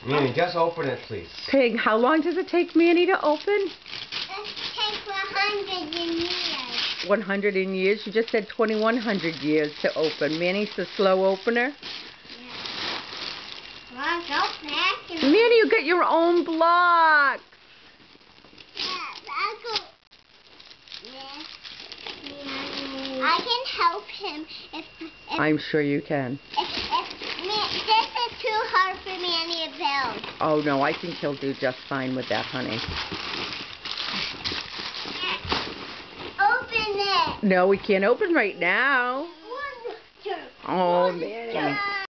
Manny, just open it, please. Pig, how long does it take Manny to open? It takes 100 years. 100 years? You just said 2100 years to open. Manny's the slow opener? Well, go back and... Manny, you got your own blocks. I can help him if I'm sure you can. This is too hard for Manny to build. Oh no, I think he'll do just fine with that, honey. Open it. No, we can't open right now. One, two, Oh, Manny.